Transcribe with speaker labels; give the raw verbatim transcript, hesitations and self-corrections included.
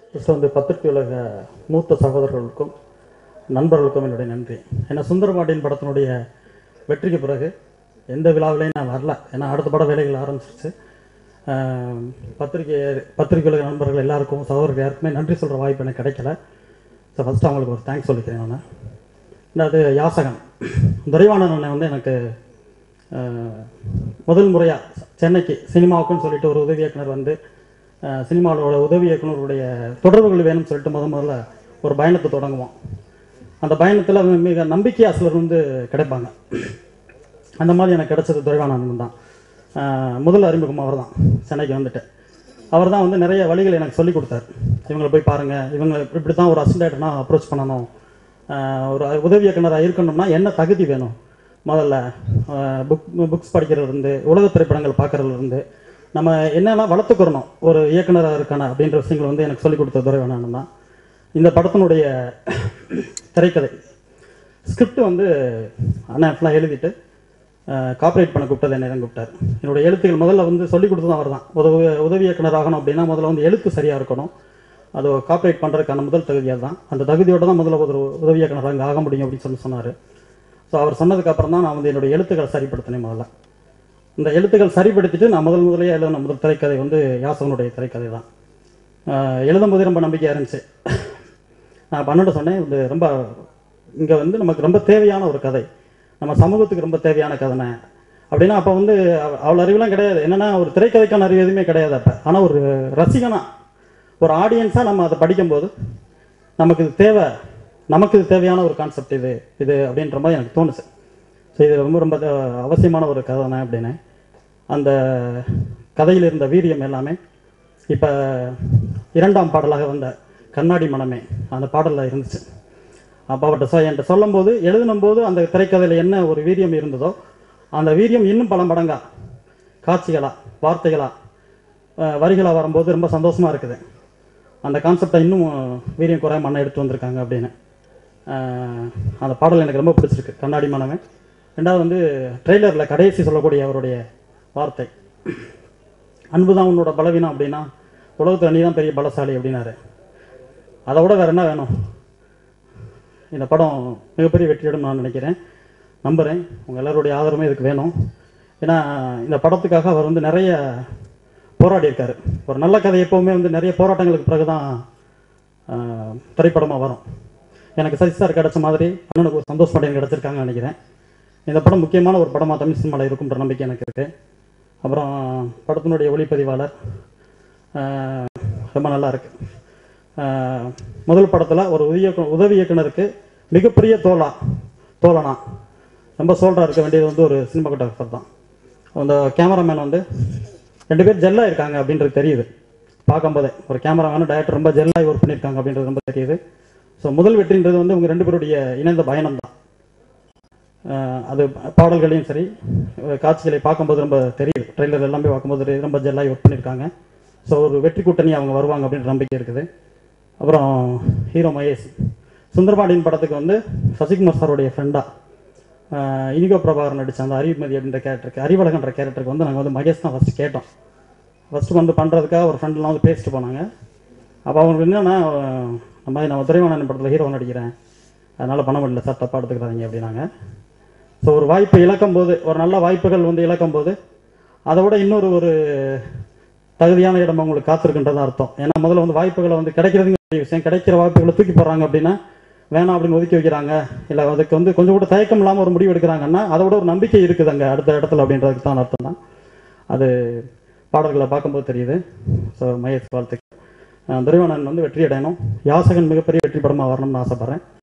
Speaker 1: First வந்து பத்திரிகை உலக மூத்த சகோதரர்களுக்கும் நண்பர்களுக்கும் என்னுடைய நன்றி. ஏன்னா சுந்தரபாண்டியன் படத்தினுடைய வெற்றிக்கு பிறகு எந்த விழாவிலையும் நான் வரல. ஏன்னா அடுத்த பட வேலைகள் ஆரம்பிச்சிருச்சு. பத்திரிகை பத்திரிகை உலக நண்பர்கள் எல்லாருக்கும் சகோதரர்கள் யாருக்குமே நன்றி சொல்கிற வாய்ப்பு எனக்கு கிடைக்கல. ஸோ ஃபஸ்ட்டு அவங்களுக்கு ஒரு தேங்க்ஸ் சொல்லிக்கிறேன். நான் ரெண்டாவது யாசகன் துரைவாணன் அண்ணன் வந்து எனக்கு முதல் முறையாக சென்னைக்கு சினிமாவுக்குன்னு சொல்லிட்டு ஒரு உதவி இயக்குனர் வந்து சினிமாவோட உதவி இயக்குனருடைய தொடர்புகள் வேணும்னு சொல்லிட்டு முத முதல்ல ஒரு பயணத்தை தொடங்குவோம். அந்த பயணத்தில் மிக நம்பிக்கை ஆசிரியர் வந்து கிடைப்பாங்க. அந்த மாதிரி எனக்கு கிடைச்சது துரைவாணன் தான். முதல் அறிமுகம் அவர் தான். சென்னைக்கு வந்துட்டு அவர் தான் வந்து நிறைய வழிகள் எனக்கு சொல்லிக் கொடுத்தார். இவங்களை போய் பாருங்கள், இவங்க இப்படி தான் ஒரு அசிஸ்டன்ட்னா அப்ரோச் பண்ணணும், ஒரு உதவி இயக்குனராக இருக்கணும்னா என்ன தகுதி வேணும், முதல்ல புக் புக்ஸ் படிக்கிறதுலேருந்து உலக திரைப்படங்கள் பார்க்குறதுலேருந்து நம்ம என்னெல்லாம் வளர்த்துக்கிறணும் ஒரு இயக்குனராக இருக்கான அப்படின்ற விஷயங்கள் வந்து எனக்கு சொல்லிக் கொடுத்த துரைவாணன் தான். இந்த படத்தினுடைய திரைக்கதை ஸ்கிரிப்ட் வந்து அண்ணன் ஃபுல்லாக எழுதிட்டு காப்பரேட் பண்ண கூப்பிட்டது என்னை தான் கூப்பிட்டார். என்னுடைய எழுத்துக்கள் முதல்ல வந்து சொல்லிக் கொடுத்ததும் அவர் தான். உதவி உதவி இயக்குனர் ஆகணும் அப்படின்னா முதல்ல வந்து எழுத்து சரியாக இருக்கணும். அது காப்பரேட் பண்ணுறதுக்கான முதல் தகுதியாக தான். அந்த தகுதியோடு தான் முதல்ல ஒரு உதவி இயக்குனராக அங்கே ஆக முடியும் அப்படின்னு சொல்லி சொன்னார். ஸோ அவர் சொன்னதுக்கப்புறம் தான் நான் வந்து என்னுடைய எழுத்துக்களை சரிப்படுத்தினேன். முதல்ல இந்த எழுத்துக்கள் சரிப்படுத்திட்டு நான் முதல் முதலே எழுதின முதல் திரைக்கதை வந்து யாசகனுடைய திரைக்கதை தான். எழுதும்போது ரொம்ப நம்பிக்கையாக இருந்துச்சு. நான் பன்னெண்டு சொன்னேன், இது ரொம்ப இங்கே வந்து நமக்கு ரொம்ப தேவையான ஒரு கதை, நம்ம சமூகத்துக்கு ரொம்ப தேவையான கதைனே அப்படின்னா. அப்போ வந்து அவ்வளோ அறிவுலாம் கிடையாது. என்னென்னா ஒரு திரைக்கதைக்கான அறிவு எதுவுமே கிடையாது அப்போ. ஆனால் ஒரு ரசிகனா ஒரு ஆடியன்ஸாக நம்ம அதை படிக்கும்போது நமக்கு இது தேவை, நமக்கு இது தேவையான ஒரு கான்செப்ட் இது இது அப்படின்ற மாதிரி எனக்கு தோணுச்சு. ஸோ இது ரொம்ப ரொம்ப அவசியமான ஒரு கதை தானே அப்படின்னு. அந்த கதையில் இருந்த வீரியம் எல்லாமே இப்போ இரண்டாம் பாடலாக வந்த கண்ணாடி மனமே அந்த பாடலில் இருந்துச்சு. அப்போ அவர்கிட்ட சொ என்கிட்ட சொல்லும் போது எழுதுனும் போது அந்த திரைக்கதையில் என்ன ஒரு வீரியம் இருந்ததோ அந்த வீரியம் இன்னும் பல மடங்கா காட்சிகளா வார்த்தைகளா வரிகளாக வரும்போது ரொம்ப சந்தோஷமாக இருக்குது. அந்த கான்செப்டை இன்னும் வீரியம் குறைய மண்ணை எடுத்து வந்திருக்காங்க அப்படின்னு. அந்த பாடல் எனக்கு ரொம்ப பிடிச்சிருக்கு, கண்ணாடி மனமே. ரெண்டாவது வந்து ட்ரெய்லரில் கடைசி சொல்லக்கூடிய அவருடைய வார்த்தை, அன்பு தான் உன்னோட பலவீனம் அப்படின்னா உலகத்தில் நீ தான் பெரிய பலசாலி அப்படின்னாரு. அதை விட வேறு என்ன வேணும்? இந்த படம் மிகப்பெரிய வெற்றியிடும் நான் நினைக்கிறேன், நம்புகிறேன். உங்கள் எல்லோருடைய ஆதரவுமே இதுக்கு வேணும். ஏன்னா இந்த படத்துக்காக அவர் வந்து நிறைய போராடி இருக்கார். ஒரு நல்ல கதை எப்போவுமே வந்து நிறைய போராட்டங்களுக்கு பிறகு தான் திரைப்படமாக வரும். எனக்கு சசி சார் கிடச்ச மாதிரி அண்ணனுக்கு ஒரு சந்தோஷ் பாண்டியன் கிடச்சிருக்காங்கன்னு நினைக்கிறேன். இந்த படம் முக்கியமான ஒரு படமாக தமிழ் சினிமாவில் இருக்குன்ற நம்பிக்கை எனக்கு இருக்குது. அப்புறம் படத்தினுடைய ஒளிப்பதிவாளர் ரொம்ப நல்லா இருக்குது. முதல் படத்தில் ஒரு உதவி உதவி இயக்குனருக்கு மிகப்பெரிய தோலா தோழனா ரொம்ப சோல்டாக இருக்க வேண்டியது வந்து ஒரு சினிமாட்டோகிராஃபர் தான். அந்த கேமராமேன் வந்து ரெண்டு பேர் ஜெல்லாக இருக்காங்க அப்படின்றது தெரியுது. பார்க்கும்போதே ஒரு கேமராமேனும் டைரக்டர் ரொம்ப ஜெல்லாகி ஒர்க் பண்ணியிருக்காங்க அப்படின்றது ரொம்ப தெரியுது. ஸோ முதல் வெற்றின்றது வந்து உங்கள் ரெண்டு பேருடைய இணைந்த பயணம் தான். அது பாடல்களையும் சரி காட்சிகளை பார்க்கும்போது ரொம்ப தெரியுது. ட்ரெய்லர் எல்லாமே பார்க்கும்போது ரொம்ப ஜெல்லாகி ஒர்க் பண்ணியிருக்காங்க. ஸோ ஒரு வெற்றி கூட்டணி அவங்க வருவாங்க அப்படின்ற நம்பிக்கை இருக்குது. அப்புறம் ஹீரோ மகேஷ் சுந்தரபாண்டியன் படத்துக்கு வந்து சசிகுமார் சாருடைய ஃப்ரெண்டாக இனிகோ பிரபாகர் நடித்த அந்த அறிவுமதி அப்படின்ற கேரக்டருக்கு அறிவழகன்ற கேரக்டருக்கு வந்து நாங்கள் வந்து மகேஷ் தான் ஃபஸ்ட்டு கேட்டோம். ஃபஸ்ட்டு வந்து பண்ணுறதுக்காக ஒரு ஃப்ரெண்ட்லாம் வந்து பேசிட்டு போனாங்க. அப்போ அவங்களுக்கு என்னென்னா, நம்ம நான் துரைவாணன் படத்தில் ஹீரோ நடிக்கிறேன், அதனால் பண்ண முடியல சார், தப்பாக எடுத்துக்கிறாங்க அப்படின்னாங்க. ஸோ ஒரு வாய்ப்பை இழக்கும் போது, ஒரு நல்ல வாய்ப்புகள் வந்து இழக்கும் போது அதை விட இன்னொரு ஒரு தகுதியான இடம் அவங்களுக்கு காத்திருக்குன்றதான் அர்த்தம். ஏன்னா முதல்ல வந்து வாய்ப்புகளை வந்து கிடைக்கிறதுங்கிற விஷயம், கிடைக்கிற வாய்ப்புகளை தூக்கி போடுறாங்க அப்படின்னா வேணாம் அப்படின்னு ஒதுக்கி வைக்கிறாங்க, இல்லை அதுக்கு வந்து கொஞ்சம் கூட தயக்கம் இல்லாமல் ஒரு முடிவு எடுக்கிறாங்கன்னா அதை விட ஒரு நம்பிக்கை இருக்குது அங்கே அடுத்த இடத்துல அப்படின்றதுக்கு தான் அர்த்தம் தான். அது பாடல்களை பார்க்கும்போது தெரியுது. ஸோ மகேஷ் வாழ்த்துக்கள். துரைவாணன் வந்து வெற்றி அடையணும், யாசகன் மிகப்பெரிய வெற்றி படமாக வரணும்னு ஆசைப்பட்றேன்.